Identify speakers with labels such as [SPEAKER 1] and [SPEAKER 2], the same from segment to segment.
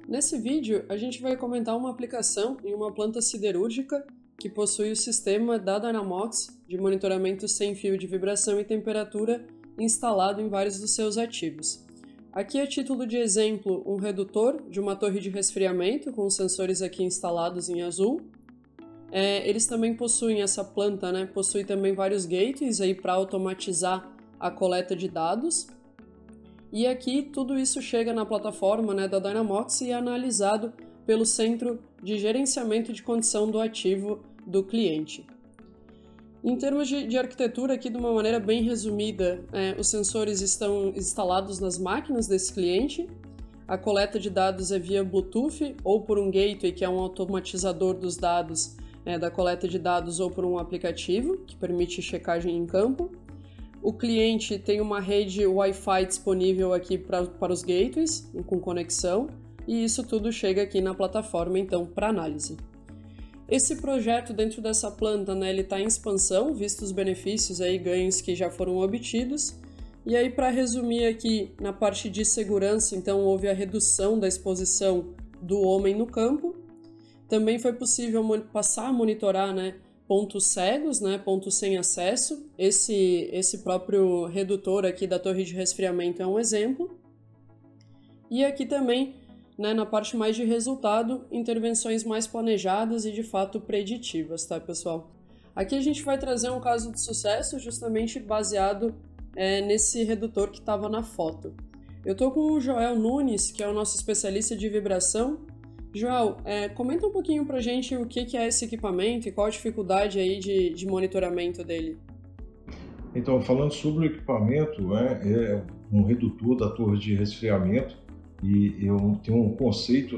[SPEAKER 1] Nesse vídeo, a gente vai comentar uma aplicação em uma planta siderúrgica que possui o sistema da Dynamox de monitoramento sem fio de vibração e temperatura instalado em vários dos seus ativos. Aqui, a título de exemplo, um redutor de uma torre de resfriamento com os sensores aqui instalados em azul. Eles também possuem, essa planta, possui também vários gateways aí para automatizar a coleta de dados. E aqui tudo isso chega na plataforma da Dynamox e é analisado pelo Centro de Gerenciamento de Condição do Ativo do cliente. Em termos de arquitetura, aqui de uma maneira bem resumida, os sensores estão instalados nas máquinas desse cliente. A coleta de dados é via Bluetooth ou por um gateway, que é um automatizador dos dados, da coleta de dados, ou por um aplicativo, que permite checagem em campo. O cliente tem uma rede Wi-Fi disponível aqui para os gateways, com conexão, e isso tudo chega aqui na plataforma, então, para análise. Esse projeto dentro dessa planta, ele está em expansão, visto os benefícios e ganhos que já foram obtidos. E aí, para resumir aqui, na parte de segurança, então, houve a redução da exposição do homem no campo. Também foi possível passar a monitorar, pontos cegos, pontos sem acesso. Esse próprio redutor aqui da torre de resfriamento é um exemplo. E aqui também, na parte mais de resultado, intervenções mais planejadas e de fato preditivas, tá, pessoal? Aqui a gente vai trazer um caso de sucesso justamente baseado nesse redutor que estava na foto. Eu estou com o Joel Nunes, que é o nosso especialista de vibração. Joel, comenta um pouquinho pra gente o que é esse equipamento e qual a dificuldade aí de monitoramento dele.
[SPEAKER 2] Então, falando sobre o equipamento, é um redutor da torre de resfriamento e eu tenho um conceito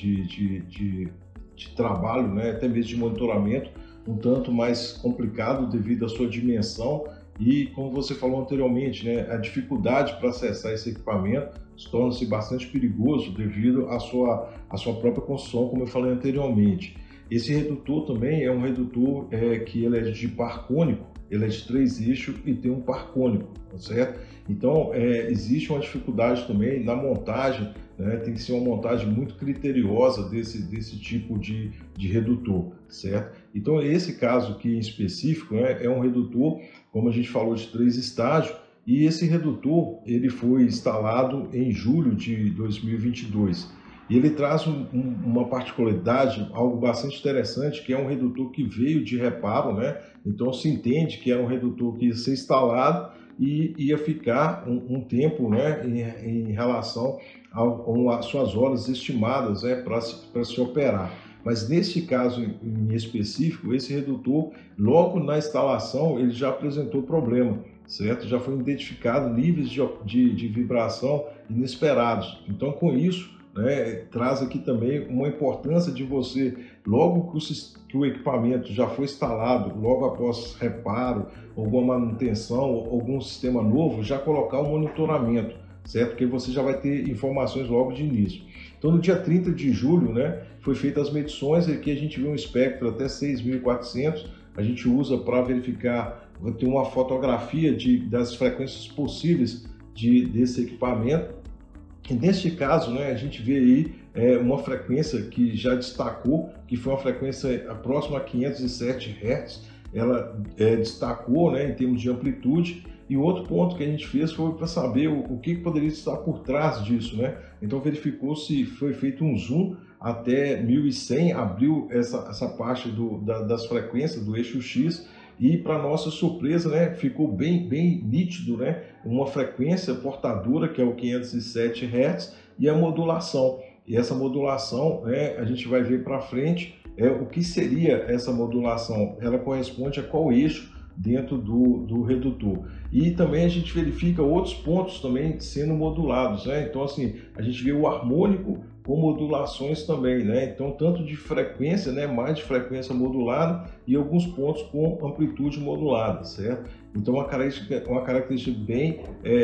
[SPEAKER 2] de trabalho, até mesmo de monitoramento, um tanto mais complicado devido à sua dimensão e, como você falou anteriormente, a dificuldade para acessar esse equipamento torna-se bastante perigoso devido à sua própria construção, como eu falei anteriormente. Esse redutor também é um redutor que ele é de par cônico, ele é de 3 eixos e tem um par cônico, certo? Então, existe uma dificuldade também na montagem, tem que ser uma montagem muito criteriosa desse tipo de redutor, certo? Então, esse caso aqui em específico é um redutor, como a gente falou, de 3 estágios, e esse redutor ele foi instalado em julho de 2022. E ele traz uma particularidade, algo bastante interessante, que é um redutor que veio de reparo, Então se entende que era um redutor que ia ser instalado e ia ficar um tempo, em relação às suas horas estimadas, para se operar. Mas nesse caso em específico, esse redutor, logo na instalação, ele já apresentou problema, certo? Já foi identificado níveis de vibração inesperados. Então, com isso, traz aqui também uma importância de você, logo que o equipamento já foi instalado, logo após reparo, alguma manutenção, algum sistema novo, já colocar o monitoramento, certo? Porque você já vai ter informações logo de início. Então, no dia 30 de julho, foi feitas as medições, aqui a gente viu um espectro até 6.400, a gente usa para verificar, vai ter uma fotografia das frequências possíveis desse equipamento. E neste caso, a gente vê aí uma frequência que já destacou, que foi uma frequência próxima a 507 Hz, ela destacou em termos de amplitude. E outro ponto que a gente fez foi para saber o que poderia estar por trás disso, Então verificou se foi feito um zoom até 1100, abriu essa parte das frequências do eixo X, e para nossa surpresa, ficou bem nítido, uma frequência portadora que é o 507 Hz e a modulação. E essa modulação, a gente vai ver para frente o que seria essa modulação. Ela corresponde a qual eixo dentro do redutor. E também a gente verifica outros pontos também sendo modulados, Então, assim, a gente vê o harmônico com modulações também, Então, tanto de frequência, mais de frequência modulada e alguns pontos com amplitude modulada, certo? Então, uma característica bem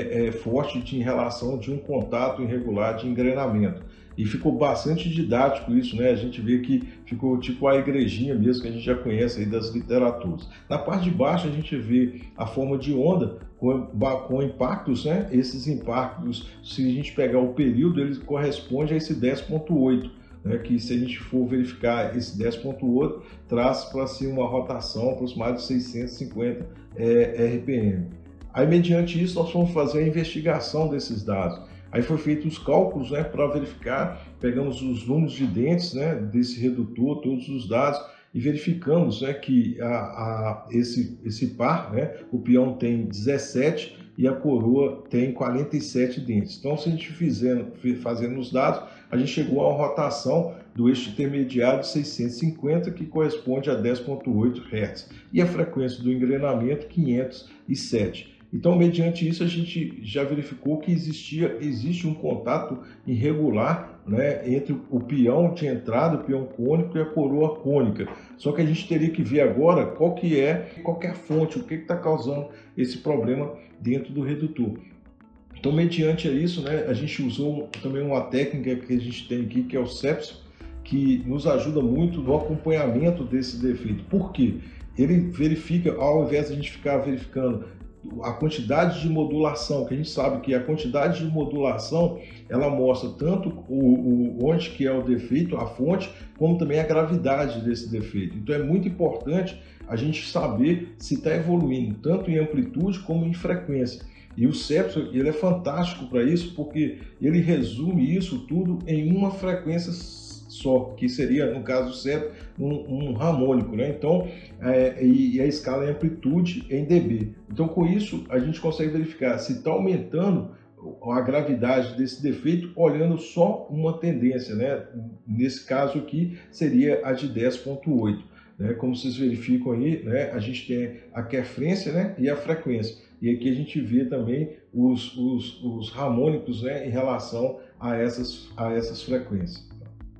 [SPEAKER 2] forte em relação de um contato irregular de engrenamento. E ficou bastante didático isso, A gente vê que ficou tipo a igrejinha mesmo, que a gente já conhece aí das literaturas. Na parte de baixo a gente vê a forma de onda com impactos, né? Esses impactos, se a gente pegar o período, ele corresponde a esse 10,8, né? Que se a gente for verificar esse 10,8, traz para si uma rotação aproximada de 650 RPM. Aí, mediante isso, nós fomos fazer a investigação desses dados. Aí foi feito os cálculos, né, para verificar, pegamos os números de dentes, né, desse redutor, todos os dados, e verificamos, né, que esse par, né, o peão tem 17 e a coroa tem 47 dentes. Então, se a gente fazendo os dados, a gente chegou a uma rotação do eixo intermediário de 650, que corresponde a 10,8 Hz, e a frequência do engrenamento 507. Então, mediante isso, a gente já verificou que existe um contato irregular, né, entre o peão de entrada, o peão cônico e a coroa cônica. Só que a gente teria que ver agora qual que é a fonte, o que está causando esse problema dentro do redutor. Então, mediante isso, né, a gente usou também uma técnica que a gente tem aqui, que é o CEPSO, que nos ajuda muito no acompanhamento desse defeito. Por quê? Ele verifica, ao invés de a gente ficar verificando a quantidade de modulação, que a gente sabe que a quantidade de modulação ela mostra tanto onde que é o defeito, a fonte, como também a gravidade desse defeito. Então é muito importante a gente saber se está evoluindo tanto em amplitude como em frequência. E o CEPSO ele é fantástico para isso, porque ele resume isso tudo em uma frequência só, que seria, no caso certo, um harmônico, né? Então, e a escala é amplitude em dB. Então, com isso, a gente consegue verificar se está aumentando a gravidade desse defeito olhando só uma tendência, né? Nesse caso aqui, seria a de 10,8. Né? Como vocês verificam aí, né? A gente tem a querfrência, né? E a frequência. E aqui a gente vê também os harmônicos, né? Em relação a essas frequências.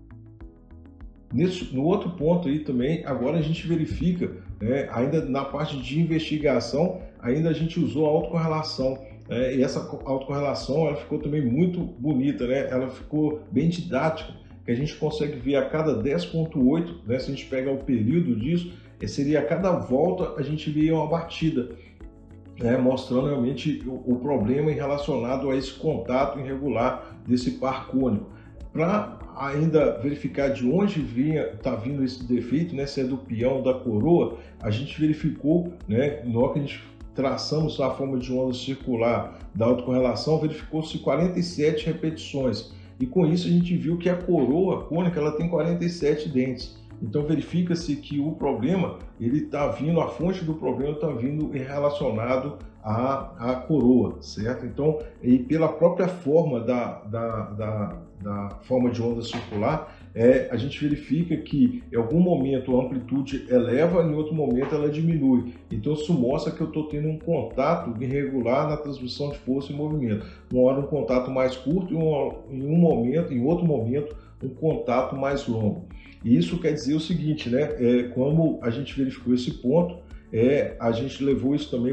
[SPEAKER 2] No outro ponto aí também, agora a gente verifica, né, ainda na parte de investigação, ainda a gente usou a autocorrelação, né, e essa autocorrelação ela ficou também muito bonita, né, ela ficou bem didática, que a gente consegue ver a cada 10,8, né, se a gente pegar o período disso, seria a cada volta a gente via uma batida, né, mostrando realmente o problema relacionado a esse contato irregular desse par cônico. Para ainda verificar de onde está vindo esse defeito, né, se é do peão ou da coroa, a gente verificou, né, na hora que a gente traçamos a forma de onda circular da autocorrelação, verificou-se 47 repetições. E com isso a gente viu que a coroa cônica ela tem 47 dentes. Então verifica-se que o problema, ele está vindo, a fonte do problema está vindo relacionado à coroa, certo? Então, e pela própria forma da forma de onda circular, a gente verifica que em algum momento a amplitude eleva, em outro momento ela diminui. Então isso mostra que eu estou tendo um contato irregular na transmissão de força e movimento. Uma hora um contato mais curto e em outro momento um contato mais longo. E isso quer dizer o seguinte, né? Como a gente verificou esse ponto, a gente levou isso também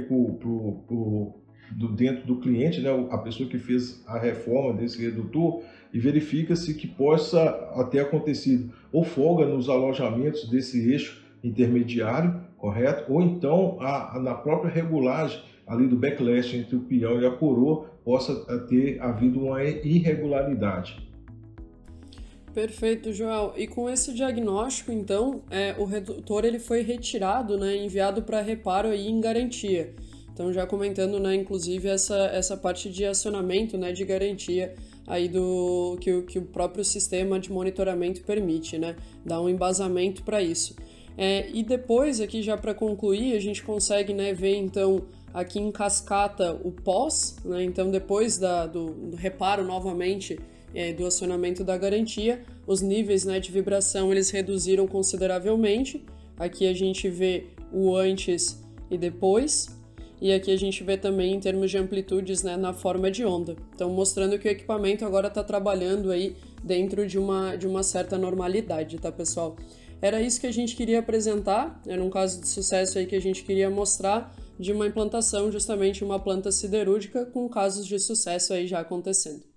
[SPEAKER 2] dentro do cliente, né? A pessoa que fez a reforma desse redutor, e verifica-se que possa ter acontecido ou folga nos alojamentos desse eixo intermediário, correto? Ou então na própria regulagem ali do backlash entre o peão e a coroa possa ter havido uma irregularidade.
[SPEAKER 1] Perfeito, Joel. E com esse diagnóstico, então, o redutor ele foi retirado, né, enviado para reparo aí em garantia. Então, já comentando, né, inclusive, essa parte de acionamento, né, de garantia aí que o próprio sistema de monitoramento permite, né, dá um embasamento para isso. E depois, aqui já para concluir, a gente consegue, né, ver, então, aqui em cascata o pós, né, então depois do reparo novamente, do acionamento da garantia, os níveis, né, de vibração eles reduziram consideravelmente. Aqui a gente vê o antes e depois, e aqui a gente vê também em termos de amplitudes, né, na forma de onda. Então mostrando que o equipamento agora está trabalhando aí dentro de uma certa normalidade, tá, pessoal? Era isso que a gente queria apresentar, era um caso de sucesso aí que a gente queria mostrar de uma implantação, justamente uma planta siderúrgica com casos de sucesso aí já acontecendo.